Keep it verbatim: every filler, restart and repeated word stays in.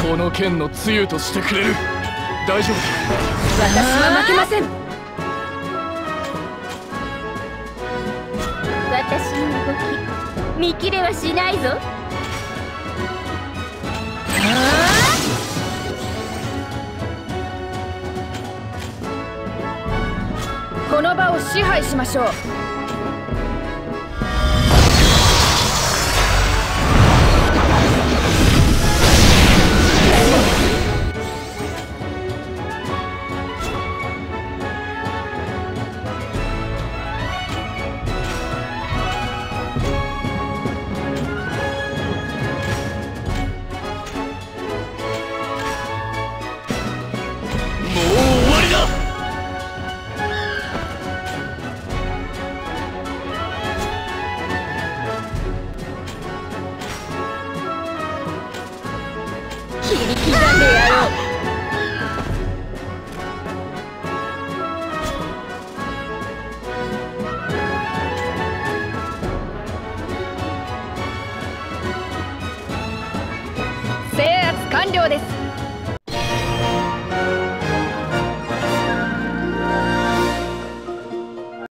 この剣のつゆとしてくれる。大丈夫か。 私は負けません。 私の動き見切れはしないぞ。 この場を支配しましょう。 切り刻んでやろう。 制圧完了です。